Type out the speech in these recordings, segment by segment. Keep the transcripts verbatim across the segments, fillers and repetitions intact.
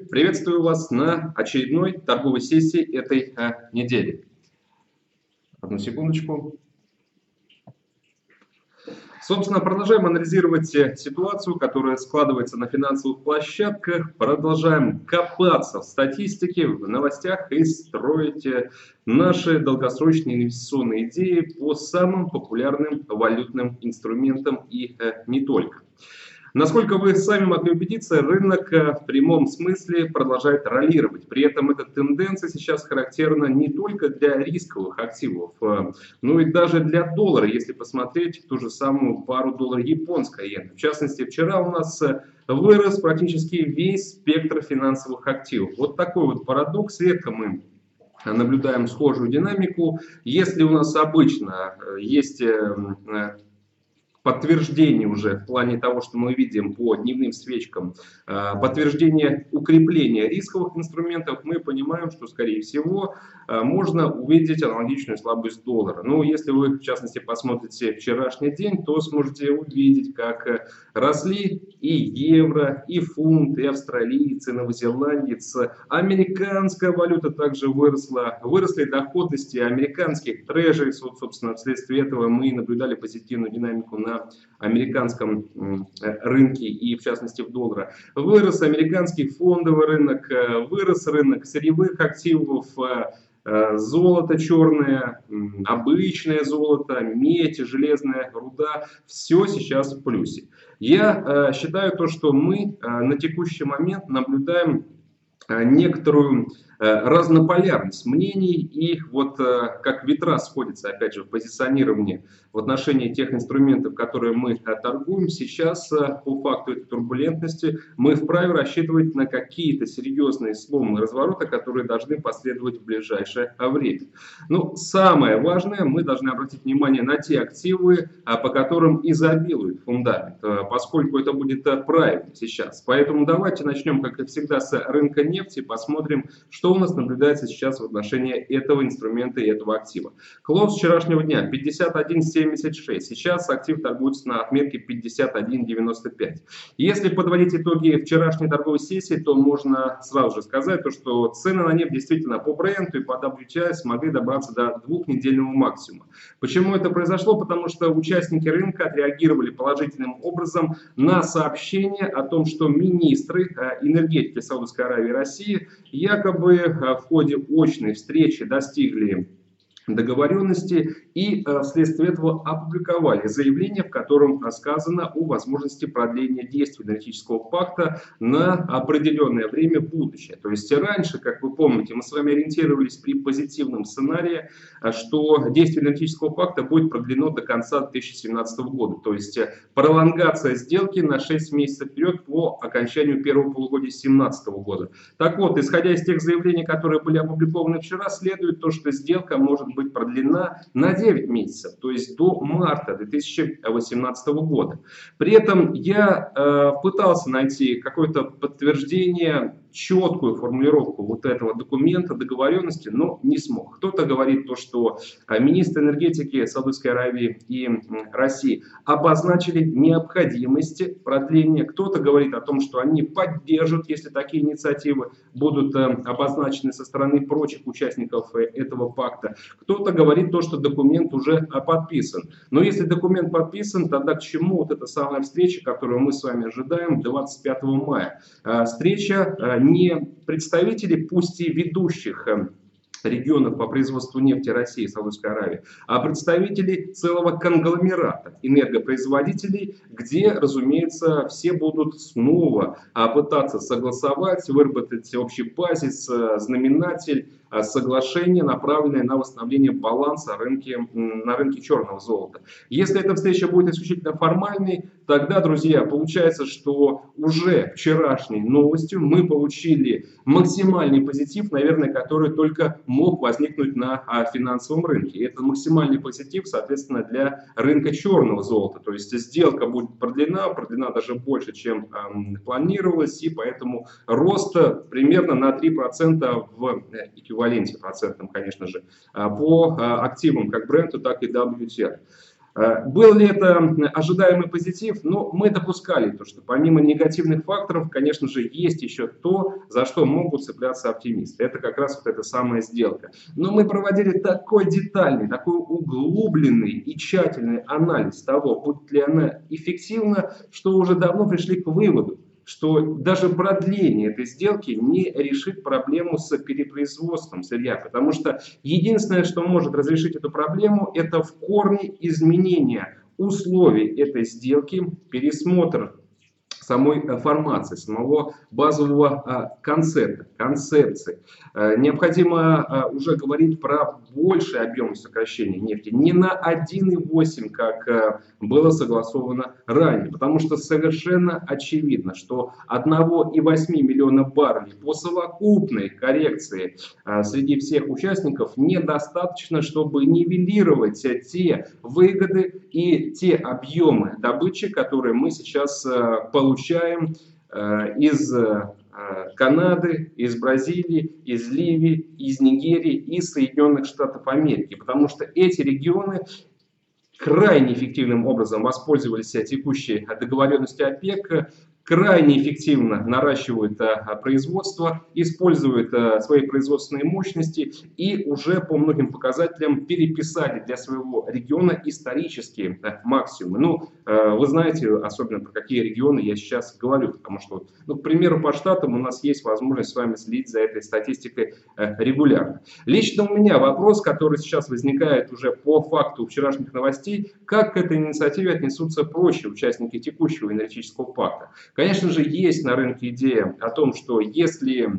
Приветствую вас на очередной торговой сессии этой а, недели. Одну секундочку. Собственно, продолжаем анализировать ситуацию, которая складывается на финансовых площадках. Продолжаем копаться в статистике, в новостях и строить наши долгосрочные инвестиционные идеи по самым популярным валютным инструментам и не только. Насколько вы сами могли убедиться, рынок в прямом смысле продолжает роллировать. При этом эта тенденция сейчас характерна не только для рисковых активов, но и даже для доллара, если посмотреть ту же самую пару доллар-японская иена. В частности, вчера у нас вырос практически весь спектр финансовых активов. Вот такой вот парадокс. Редко мы наблюдаем схожую динамику. Если у нас обычно есть подтверждение уже в плане того, что мы видим по дневным свечкам, подтверждение укрепления рисковых инструментов, мы понимаем, что, скорее всего, можно увидеть аналогичную слабость доллара. Но если вы, в частности, посмотрите вчерашний день, то сможете увидеть, как росли и евро, и фунт, и австралиец, и новозеландец. Американская валюта также выросла. Выросли доходности американских трежерис. Вот, собственно, вследствие этого мы наблюдали позитивную динамику на на американском рынке и в частности в доллара. Вырос американский фондовый рынок, вырос рынок сырьевых активов, золото черное, обычное золото, медь, железная руда. Все сейчас в плюсе. Я считаю то, что мы на текущий момент наблюдаем некоторую разнополярность мнений, и вот как ветра сходятся, опять же, в позиционировании в отношении тех инструментов, которые мы торгуем, сейчас по факту этой турбулентности мы вправе рассчитывать на какие-то серьезные сломы разворота, которые должны последовать в ближайшее время. Но самое важное, мы должны обратить внимание на те активы, по которым изобилует фундамент, поскольку это будет правильно сейчас. Поэтому давайте начнем, как и всегда, с рынка нефти, посмотрим, что у нас наблюдается сейчас в отношении этого инструмента и этого актива. Клоус вчерашнего дня пятьдесят один семьдесят шесть. Сейчас актив торгуется на отметке пятьдесят один девяносто пять. Если подводить итоги вчерашней торговой сессии, то можно сразу же сказать, то, что цены на нефть действительно по бренту и по дабл ю ти ай смогли добраться до двухнедельного максимума. Почему это произошло? Потому что участники рынка отреагировали положительным образом на сообщение о том, что министры энергетики Саудовской Аравии и России якобы в ходе очной встречи достигли договоренности и вследствие этого опубликовали заявление, в котором сказано о возможности продления действия энергетического пакта на определенное время в будущее. То есть раньше, как вы помните, мы с вами ориентировались при позитивном сценарии, что действие энергетического пакта будет продлено до конца две тысячи семнадцатого года. То есть пролонгация сделки на шесть месяцев вперед по окончанию первого полугодия две тысячи семнадцатого года. Так вот, исходя из тех заявлений, которые были опубликованы вчера, следует то, что сделка может быть быть продлена на девять месяцев, то есть до марта две тысячи восемнадцатого года. При этом я э, пытался найти какое-то подтверждение, четкую формулировку вот этого документа, договоренности, но не смог. Кто-то говорит то, что министры энергетики Саудовской Аравии и России обозначили необходимость продления. Кто-то говорит о том, что они поддержат, если такие инициативы будут обозначены со стороны прочих участников этого пакта. Кто-то говорит то, что документ уже подписан. Но если документ подписан, тогда к чему вот эта самая встреча, которую мы с вами ожидаем двадцать пятого мая? Встреча не представителей, пусть и ведущих регионов по производству нефти России и Саудовской Аравии, а представители целого конгломерата энергопроизводителей, где, разумеется, все будут снова пытаться согласовать, выработать общий базис, знаменатель, соглашение, направленное на восстановление баланса рынке, на рынке черного золота. Если эта встреча будет исключительно формальной, тогда, друзья, получается, что уже вчерашней новостью мы получили максимальный позитив, наверное, который только мог возникнуть на финансовом рынке. И это максимальный позитив, соответственно, для рынка черного золота. То есть сделка будет продлена, продлена даже больше, чем э, планировалось, и поэтому рост примерно на три процента в эквиваленте процентном, конечно же, по активам как бренту, так и дабл ю ти ай. Был ли это ожидаемый позитив? Ну, мы допускали то, что помимо негативных факторов, конечно же, есть еще то, за что могут цепляться оптимисты. Это как раз вот эта самая сделка. Но мы проводили такой детальный, такой углубленный и тщательный анализ того, будет ли она эффективна, что уже давно пришли к выводу, что даже продление этой сделки не решит проблему с перепроизводством сырья, потому что единственное, что может разрешить эту проблему, это в корне изменение условий этой сделки, пересмотр самой формации, самого базового концепта, концепции. Необходимо уже говорить про больший объем сокращения нефти, не на один и восемь, как было согласовано ранее, потому что совершенно очевидно, что одного и восьми миллиона баррелей по совокупной коррекции среди всех участников недостаточно, чтобы нивелировать те выгоды и те объемы добычи, которые мы сейчас получаем получаем из Канады, из Бразилии, из Ливии, из Нигерии и Соединенных Штатов Америки. Потому что эти регионы крайне эффективным образом воспользовались текущей договоренностью ОПЕК, крайне эффективно наращивают производство, используют свои производственные мощности и уже по многим показателям переписали для своего региона исторические максимумы. Ну, вы знаете, особенно про какие регионы я сейчас говорю, потому что, ну, к примеру, по штатам у нас есть возможность с вами следить за этой статистикой регулярно. Лично у меня вопрос, который сейчас возникает уже по факту вчерашних новостей, как к этой инициативе отнесутся прочие участники текущего энергетического пакта. Конечно же, есть на рынке идея о том, что если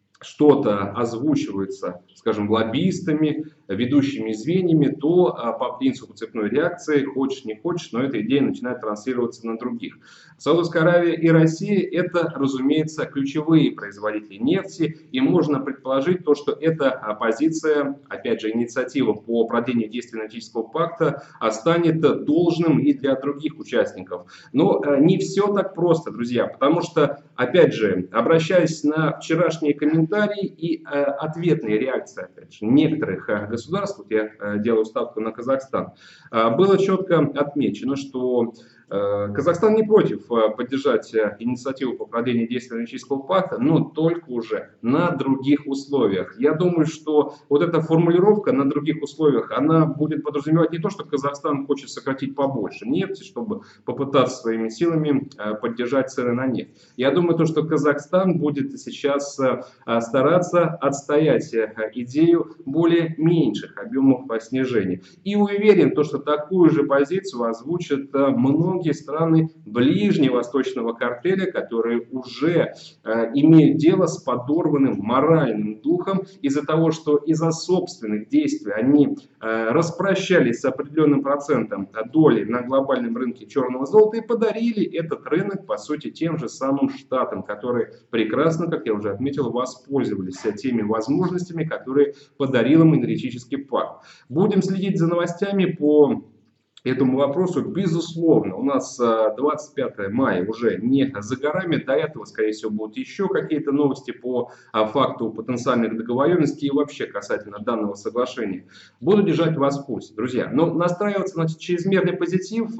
что-то озвучивается, скажем, лоббистами, ведущими звеньями, то по принципу цепной реакции, хочешь не хочешь, но эта идея начинает транслироваться на других. Саудовская Аравия и Россия – это, разумеется, ключевые производители нефти, и можно предположить то, что эта позиция, опять же, инициатива по продлению действия энергетического пакта станет должным и для других участников. Но не все так просто, друзья, потому что, опять же, обращаясь на вчерашние комментарии и ответные реакции, опять же, некоторых государств, государств, я делаю ставку на Казахстан, было четко отмечено, что Казахстан не против поддержать инициативу по продлению действия энергетического пакта, но только уже на других условиях. Я думаю, что вот эта формулировка «на других условиях», она будет подразумевать не то, что Казахстан хочет сократить побольше нефти, чтобы попытаться своими силами поддержать цены на нефть. Я думаю, то, что Казахстан будет сейчас стараться отстоять идею более меньших объемов снижения. И уверен, то, что такую же позицию озвучат многие многие страны ближневосточного картеля, которые уже э, имеют дело с подорванным моральным духом из-за того, что из-за собственных действий они э, распрощались с определенным процентом доли на глобальном рынке черного золота и подарили этот рынок, по сути, тем же самым штатам, которые прекрасно, как я уже отметил, воспользовались теми возможностями, которые подарил им энергетический пакт. Будем следить за новостями по этому вопросу, безусловно. У нас двадцать пятое мая уже не за горами. До этого, скорее всего, будут еще какие-то новости по факту потенциальных договоренностей и вообще касательно данного соглашения. Буду держать вас в курсе, друзья. Но настраиваться на чрезмерный позитив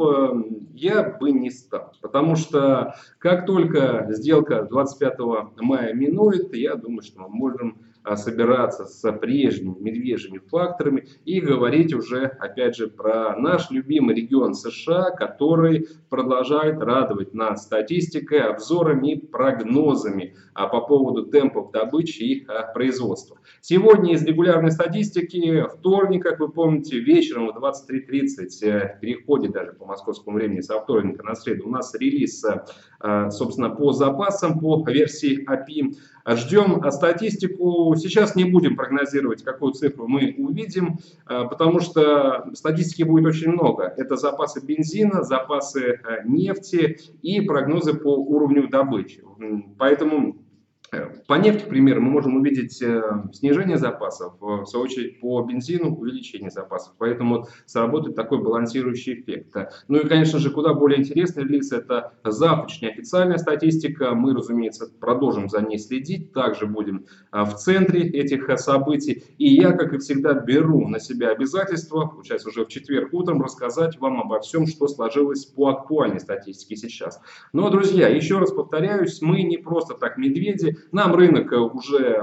я бы не стал. Потому что как только сделка двадцать пятого мая минует, я думаю, что мы можем собираться с прежними медвежьими факторами и говорить уже, опять же, про наш любимый регион США, который продолжает радовать нас статистикой, обзорами и прогнозами по поводу темпов добычи и производства. Сегодня из регулярной статистики, вторник, как вы помните, вечером в двадцать три тридцать, в переходе даже по московскому времени со вторника на среду, у нас релиз, собственно, по запасам, по версии эй пи ай. Ждем статистику. Сейчас не будем прогнозировать, какую цифру мы увидим, потому что статистики будет очень много. Это запасы бензина, запасы нефти и прогнозы по уровню добычи. Поэтому По нефти, к примеру, мы можем увидеть э, снижение запасов, в свою очередь по бензину увеличение запасов, поэтому сработает такой балансирующий эффект. Ну и, конечно же, куда более интересный релиз — это завтрашняя официальная статистика. Мы, разумеется, продолжим за ней следить, также будем э, в центре этих э, событий. И я, как и всегда, беру на себя обязательство, получается уже в четверг утром, рассказать вам обо всем, что сложилось по актуальной статистике сейчас. Но, друзья, еще раз повторяюсь, мы не просто так медведи, нам рынок уже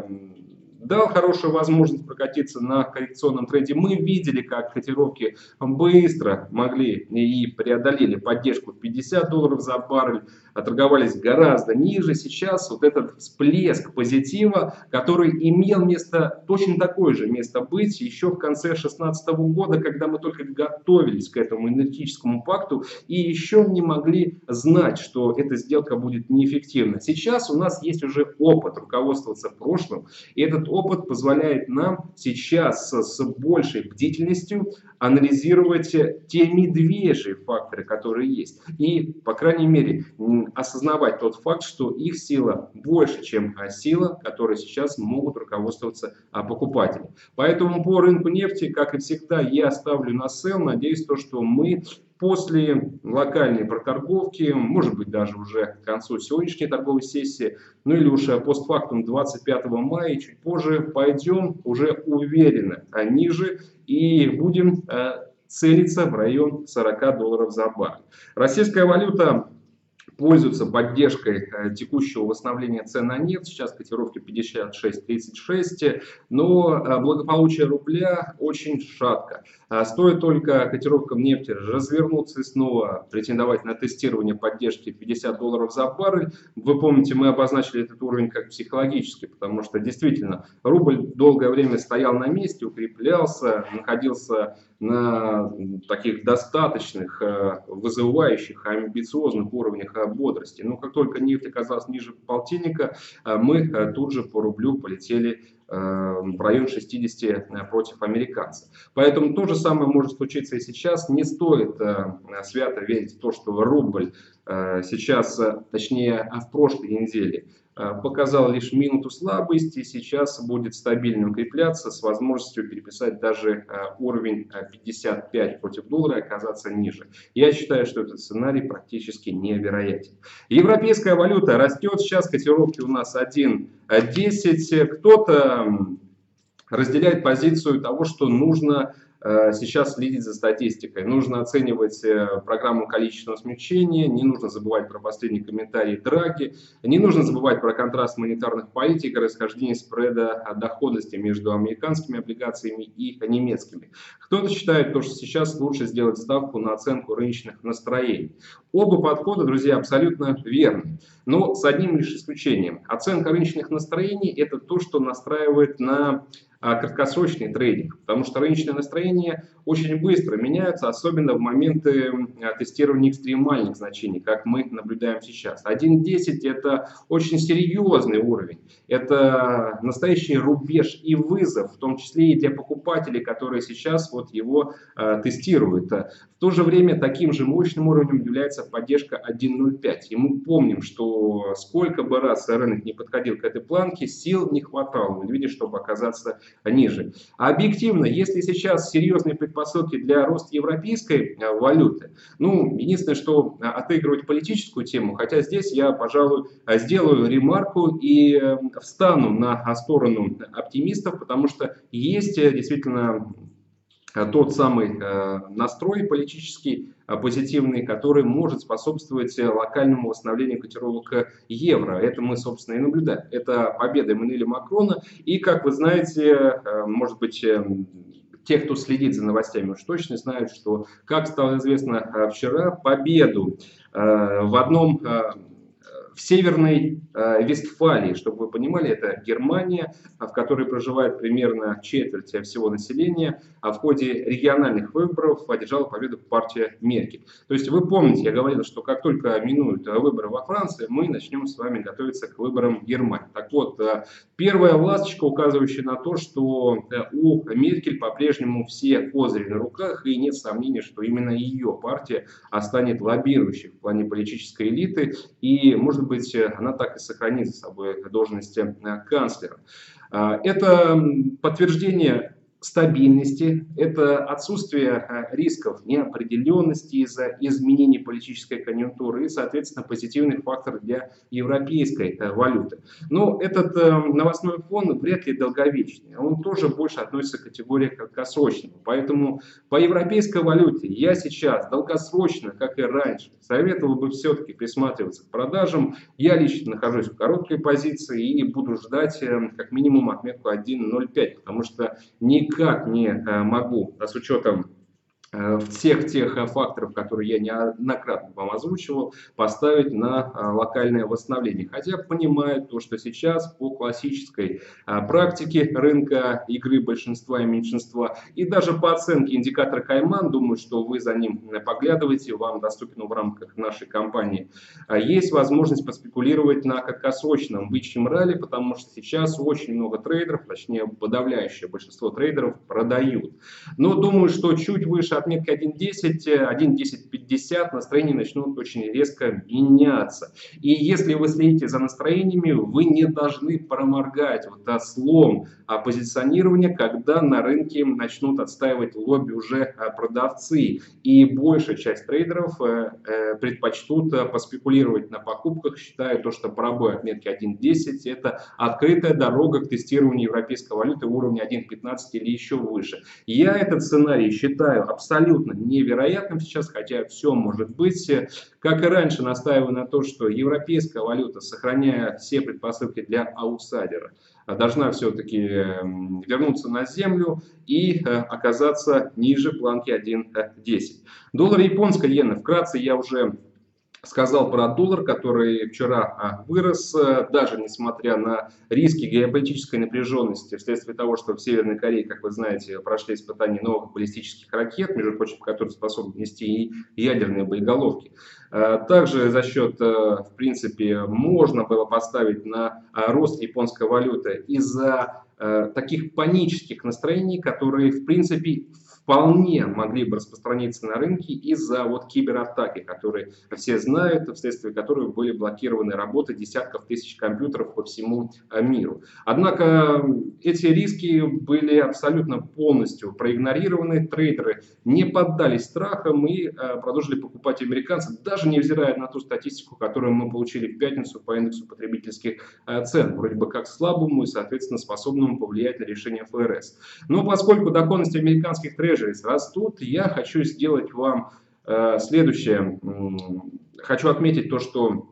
дал хорошую возможность прокатиться на коррекционном тренде. Мы видели, как котировки быстро могли и преодолели поддержку в пятьдесят долларов за баррель, торговались гораздо ниже. Сейчас вот этот всплеск позитива, который имел место, точно такое же место быть еще в конце две тысячи шестнадцатого года, когда мы только готовились к этому энергетическому пакту и еще не могли знать, что эта сделка будет неэффективна. Сейчас у нас есть уже опыт руководствоваться прошлым, и этот опыт позволяет нам сейчас с большей бдительностью анализировать те медвежьи факторы, которые есть. И, по крайней мере, осознавать тот факт, что их сила больше, чем сила, которой сейчас могут руководствоваться покупатели. Поэтому по рынку нефти, как и всегда, я ставлю на сел. Надеюсь, то, что мы после локальной проторговки, может быть даже уже к концу сегодняшней торговой сессии, ну или уже постфактум двадцать пятого мая, чуть позже, пойдем уже уверенно ниже и будем э, целиться в район сорока долларов за баррель. Российская валюта пользуется поддержкой текущего восстановления цен на нефть. Сейчас котировки пятьдесят шесть тридцать шесть, но благополучие рубля очень шатко. Стоит только котировкам нефти развернуться и снова претендовать на тестирование поддержки пятьдесят долларов за баррель. Вы помните, мы обозначили этот уровень как психологический, потому что действительно рубль долгое время стоял на месте, укреплялся, находился на таких достаточных, вызывающих, амбициозных уровнях бодрости. Но как только нефть оказалась ниже полтинника, мы тут же по рублю полетели в район шестидесяти против американца. Поэтому то же самое может случиться и сейчас. Не стоит свято верить в то, что рубль сейчас, точнее в прошлой неделе, показал лишь минуту слабости, сейчас будет стабильно укрепляться с возможностью переписать даже уровень пятьдесят пять против доллара и оказаться ниже. Я считаю, что этот сценарий практически невероятен. Европейская валюта растет, сейчас котировки у нас один десять. Кто-то разделяет позицию того, что нужно сейчас следить за статистикой. Нужно оценивать программу количественного смягчения, не нужно забывать про последний комментарий Драги, не нужно забывать про контраст монетарных политик и расхождение спреда доходности между американскими облигациями и немецкими. Кто-то считает, что сейчас лучше сделать ставку на оценку рыночных настроений. Оба подхода, друзья, абсолютно верны, но с одним лишь исключением. Оценка рыночных настроений – это то, что настраивает на краткосрочный трейдинг, потому что рыночные настроения очень быстро меняются, особенно в моменты тестирования экстремальных значений, как мы наблюдаем сейчас. один десять это очень серьезный уровень, это настоящий рубеж и вызов, в том числе и для покупателей, которые сейчас вот его э, тестируют. В то же время таким же мощным уровнем является поддержка один ноль пять. И мы помним, что сколько бы раз рынок не подходил к этой планке, сил не хватало, вы видите, чтобы оказаться ниже. А объективно, если сейчас серьезные предпосылки для роста европейской валюты, ну, единственное, что отыгрывать политическую тему, хотя здесь я, пожалуй, сделаю ремарку и встану на сторону оптимистов, потому что есть действительно тот самый настрой политический, позитивный, который может способствовать локальному восстановлению котировок евро. Это мы, собственно, и наблюдаем. Это победа Эммануэля Макрона. И, как вы знаете, может быть, те, кто следит за новостями, уж точно знают, что, как стало известно вчера, победу в одном... В Северной э, Вестфалии, чтобы вы понимали, это Германия, в которой проживает примерно четверть всего населения, а в ходе региональных выборов одержала победу партия Меркель. То есть вы помните, я говорил, что как только минуют выборы во Франции, мы начнем с вами готовиться к выборам Германии. Так вот, э, первая ласточка, указывающая на то, что у Меркель по-прежнему все козыри на руках, и нет сомнений, что именно ее партия станет лоббирующей в плане политической элиты, и, может может быть, она так и сохранит за собой должность канцлера. Это подтверждение стабильности, это отсутствие рисков неопределенности из-за изменений политической конъюнктуры и, соответственно, позитивный фактор для европейской валюты. Но этот новостной фон вряд ли долговечный, он тоже больше относится к категории краткосрочного. Поэтому по европейской валюте я сейчас долгосрочно, как и раньше, советовал бы все-таки присматриваться к продажам. Я лично нахожусь в короткой позиции и буду ждать как минимум отметку один ноль пять, потому что не Никак не могу, с учетом всех тех факторов, которые я неоднократно вам озвучивал, поставить на локальное восстановление. Хотя понимаю то, что сейчас по классической практике рынка игры большинства и меньшинства, и даже по оценке индикатора Кайман, думаю, что вы за ним поглядываете, вам доступен в рамках нашей компании, есть возможность поспекулировать на краткосрочном бычьем ралли, потому что сейчас очень много трейдеров, точнее подавляющее большинство трейдеров продают. Но думаю, что чуть выше отметки один десять, один десять пятьдесят настроения начнут очень резко меняться. И если вы следите за настроениями, вы не должны проморгать вот этот слом позиционирования, когда на рынке начнут отстаивать лобби уже продавцы. И большая часть трейдеров предпочтут поспекулировать на покупках, считая то, что пробой отметки один десять это открытая дорога к тестированию европейской валюты уровня один пятнадцать или еще выше. Я этот сценарий считаю абсолютно абсолютно невероятным сейчас, хотя все может быть. Как и раньше, настаиваю на то, что европейская валюта, сохраняя все предпосылки для аутсайдера, должна все-таки вернуться на землю и оказаться ниже планки один десять. Доллар японская иена. Вкратце я уже сказал про доллар, который вчера вырос, даже несмотря на риски геополитической напряженности вследствие того, что в Северной Корее, как вы знаете, прошли испытания новых баллистических ракет, между прочим, которые способны нести и ядерные боеголовки. Также за счет, в принципе, можно было поставить на рост японской валюты из-за таких панических настроений, которые, в принципе, вполне могли бы распространиться на рынке из-за вот кибератаки, которые все знают, вследствие которых были блокированы работы десятков тысяч компьютеров по всему миру. Однако эти риски были абсолютно полностью проигнорированы, трейдеры не поддались страхам и продолжили покупать американцев, даже невзирая на ту статистику, которую мы получили в пятницу по индексу потребительских цен, вроде бы как слабому и, соответственно, способному повлиять на решение эф эр эс. Но поскольку доходности американских трейдеров растут, я хочу сделать вам э, следующее. Хочу отметить то, что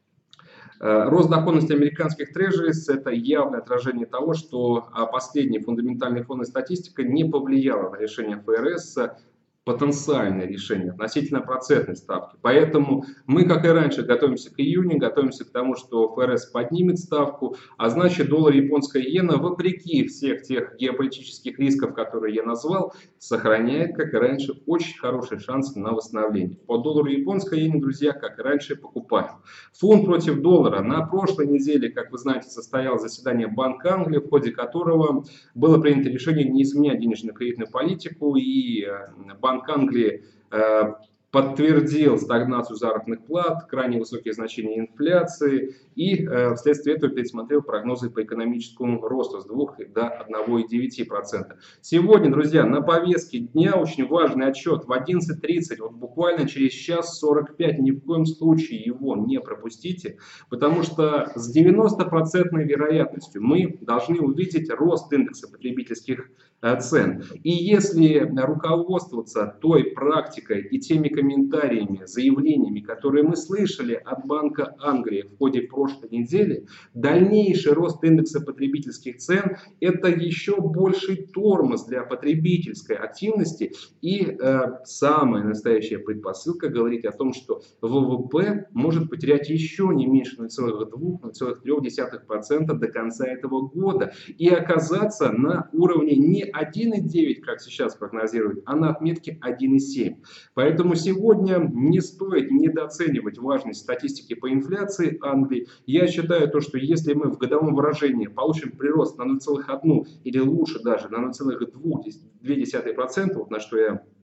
э, рост доходности американских трежерис — это явное отражение того, что последняя фундаментальная фонная статистика не повлияла на решение эф эр эс, потенциальное решение относительно процентной ставки. Поэтому мы, как и раньше, готовимся к июню, готовимся к тому, что эф эр эс поднимет ставку, а значит доллар японская иена, вопреки всех тех геополитических рисков, которые я назвал, сохраняет, как и раньше, очень хорошие шансы на восстановление. По доллару японской иене, друзья, как и раньше, покупаем. Фунт против доллара. На прошлой неделе, как вы знаете, состоялось заседание Банка Англии, в ходе которого было принято решение не изменять денежно-кредитную политику, и Банк Банк Англии э, подтвердил стагнацию заработных плат, крайне высокие значения инфляции и э, вследствие этого пересмотрел прогнозы по экономическому росту с двух до одного и девяти сотых процента. Сегодня, друзья, на повестке дня очень важный отчет в одиннадцать тридцать, вот буквально через час сорок пять, ни в коем случае его не пропустите, потому что с девяностопроцентной вероятностью мы должны увидеть рост индекса потребительских цен. И если руководствоваться той практикой и теми комментариями, заявлениями, которые мы слышали от Банка Англии в ходе прошлой недели, дальнейший рост индекса потребительских цен – это еще больший тормоз для потребительской активности. И э, самая настоящая предпосылка говорит о том, что вэ вэ пэ может потерять еще не меньше ноль целых двух — ноль целых трёх десятых процента до конца этого года и оказаться на уровне не один и девять, как сейчас прогнозируют, а на отметке один и семь. Поэтому сегодня не стоит недооценивать важность статистики по инфляции Англии. Я считаю то, что если мы в годовом выражении получим прирост на ноль целых одну или лучше даже на ноль целых две десятых процента, вот на что я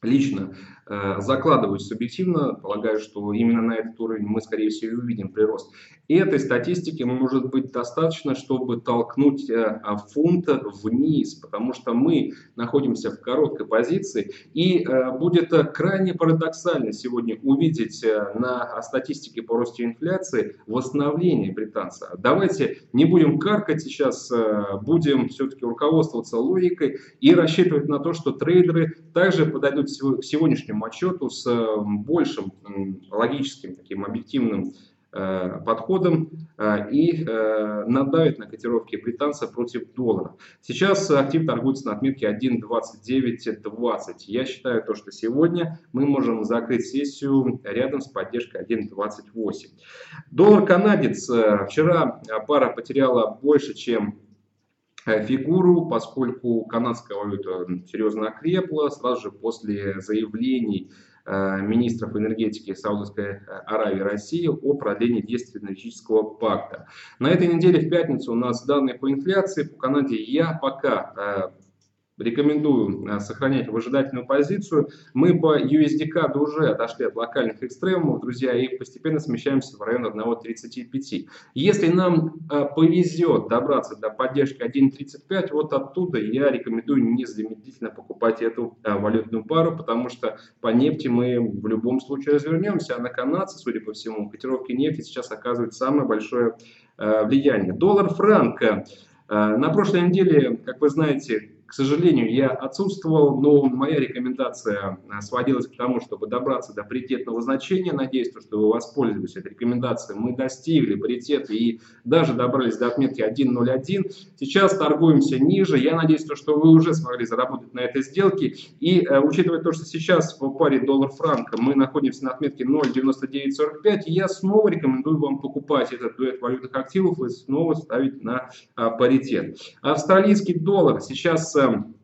Лично э, закладываю субъективно, полагаю, что именно на этот уровень мы, скорее всего, и увидим прирост. И этой статистики может быть достаточно, чтобы толкнуть э, фунт вниз, потому что мы находимся в короткой позиции, и э, будет крайне парадоксально сегодня увидеть э, на статистике по росту инфляции восстановление британца. Давайте не будем каркать сейчас, э, будем все-таки руководствоваться логикой и рассчитывать на то, что трейдеры также подойдут к сегодняшнему отчету с большим логическим, таким объективным э, подходом э, и э, надавит на котировки британца против доллара. Сейчас актив торгуется на отметке один двадцать девять двадцать. Я считаю, то, что сегодня мы можем закрыть сессию рядом с поддержкой один двадцать восемь. Доллар-канадец. Вчера пара потеряла больше, чем фигуру, поскольку канадская валюта серьезно окрепла сразу же после заявлений министров энергетики Саудовской Аравии и России о продлении действия энергетического пакта. На этой неделе в пятницу у нас данные по инфляции. По Канаде я пока рекомендую сохранять выжидательную позицию. Мы по ю эс ди кей уже отошли от локальных экстремумов, друзья, и постепенно смещаемся в район один тридцать пять. Если нам повезет добраться до поддержки один тридцать пять, вот оттуда я рекомендую незамедлительно покупать эту валютную пару, потому что по нефти мы в любом случае развернемся, а на канадцы, судя по всему, котировки нефти сейчас оказывают самое большое влияние. Доллар-франк. На прошлой неделе, как вы знаете, к сожалению, я отсутствовал, но моя рекомендация сводилась к тому, чтобы добраться до паритетного значения. Надеюсь, что вы воспользовались этой рекомендацией. Мы достигли паритета и даже добрались до отметки один ноль один. Сейчас торгуемся ниже. Я надеюсь, что вы уже смогли заработать на этой сделке. И учитывая то, что сейчас в паре доллар-франк мы находимся на отметке ноль девяносто девять сорок пять, я снова рекомендую вам покупать этот дуэт валютных активов и снова ставить на паритет. Австралийский доллар сейчас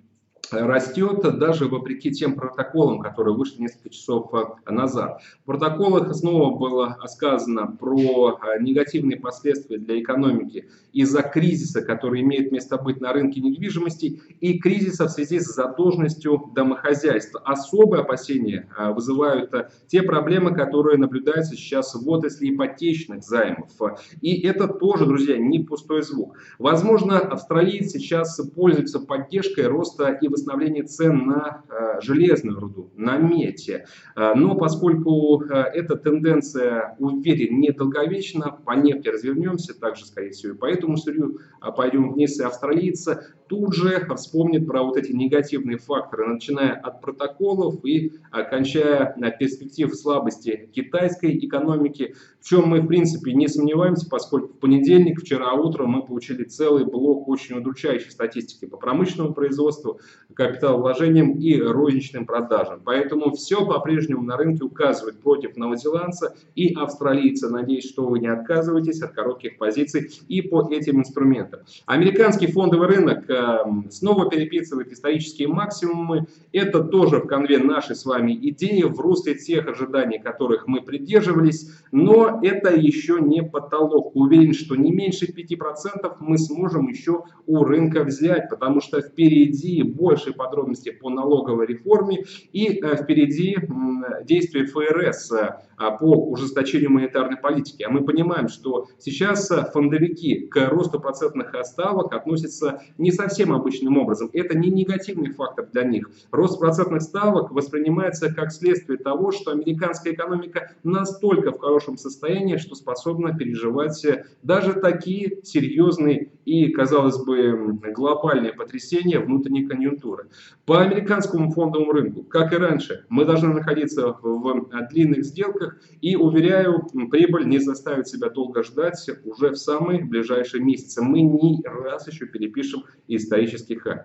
растет даже вопреки тем протоколам, которые вышли несколько часов назад. В протоколах снова было сказано про негативные последствия для экономики из-за кризиса, который имеет место быть на рынке недвижимости, и кризиса в связи с задолженностью домохозяйств. Особые опасения вызывают те проблемы, которые наблюдаются сейчас в отрасли ипотечных займов. И это тоже, друзья, не пустой звук. Возможно, австралиец сейчас пользуется поддержкой роста и восстановления цен на э, железную руду, на медь. Э, но поскольку э, эта тенденция, уверен, недолговечна, по нефти развернемся, также, скорее всего, и по этому сырью э, пойдем вниз, и австралийцы тут же вспомнит про вот эти негативные факторы, начиная от протоколов и кончая перспектив слабости китайской экономики, в чем мы, в принципе, не сомневаемся, поскольку в понедельник, вчера утром, мы получили целый блок очень удручающей статистики по промышленному производству, капиталовложениям и розничным продажам. Поэтому все по-прежнему на рынке указывает против новозеландца и австралийца. Надеюсь, что вы не отказываетесь от коротких позиций и по этим инструментам. Американский фондовый рынок снова переписывает исторические максимумы. Это тоже в конве нашей с вами идеи, в русле тех ожиданий, которых мы придерживались. Но это еще не потолок. Уверен, что не меньше пяти процентов мы сможем еще у рынка взять, потому что впереди больше подробностей по налоговой реформе и впереди действия эф эр эс по ужесточению монетарной политики. А мы понимаем, что сейчас фондовики к росту процентных ставок относятся не совсем обычным образом. Это не негативный фактор для них. Рост процентных ставок воспринимается как следствие того, что американская экономика настолько в хорошем состоянии, что способна переживать даже такие серьезные и, казалось бы, глобальные потрясения внутренней конъюнктуры. По американскому фондовому рынку, как и раньше, мы должны находиться в длинных сделках, и, уверяю, прибыль не заставит себя долго ждать уже в самые ближайшие месяцы. Мы не раз еще перепишем исторический хай.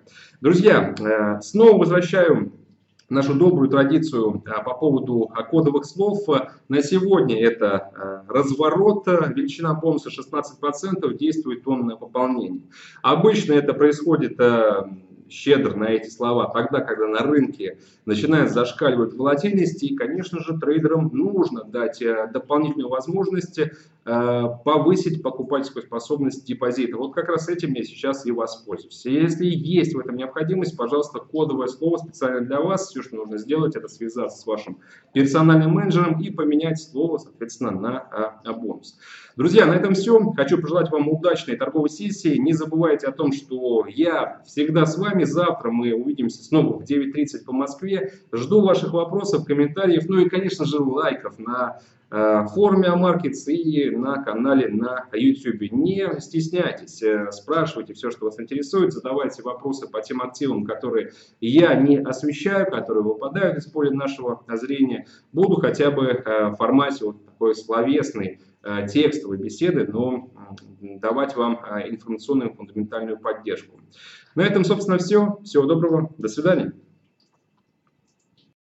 Друзья, снова возвращаю нашу добрую традицию по поводу кодовых слов. На сегодня это разворот, величина бонуса шестнадцать процентов, действует он на пополнение. Обычно это происходит щедр на эти слова тогда, когда на рынке начинает зашкаливать волатильность, и, конечно же, трейдерам нужно дать дополнительную возможность повысить покупательскую способность депозита. Вот как раз этим я сейчас и воспользуюсь. Если есть в этом необходимость, пожалуйста, кодовое слово специально для вас. Все, что нужно сделать, это связаться с вашим персональным менеджером и поменять слово, соответственно, на а, бонус. Друзья, на этом все. Хочу пожелать вам удачной торговой сессии. Не забывайте о том, что я всегда с вами. Завтра мы увидимся снова в девять тридцать по Москве. Жду ваших вопросов, комментариев, ну и, конечно же, лайков на форуме Амаркетс и на канале на YouTube. Не стесняйтесь, спрашивайте все, что вас интересует, задавайте вопросы по тем активам, которые я не освещаю, которые выпадают из поля нашего зрения. Буду хотя бы в формате вот такой словесной, текстовой беседы, но давать вам информационную фундаментальную поддержку. На этом, собственно, все. Всего доброго. До свидания.